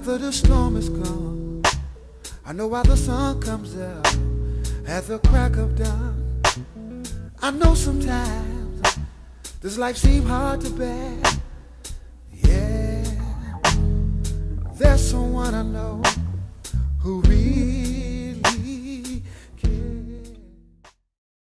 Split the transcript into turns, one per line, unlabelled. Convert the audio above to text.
After the storm is gone, I know why the sun comes up at the crack of dawn. I know sometimes this life seems hard to bear. Yeah, there's someone I know who really